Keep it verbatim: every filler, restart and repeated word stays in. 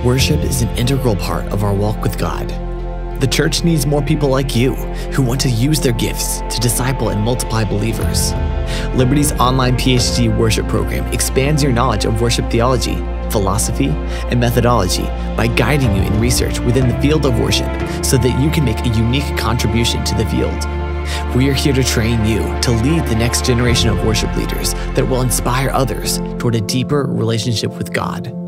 Worship is an integral part of our walk with God. The church needs more people like you who want to use their gifts to disciple and multiply believers. Liberty's online P H D worship program expands your knowledge of worship theology, philosophy, and methodology by guiding you in research within the field of worship so that you can make a unique contribution to the field. We are here to train you to lead the next generation of worship leaders that will inspire others toward a deeper relationship with God.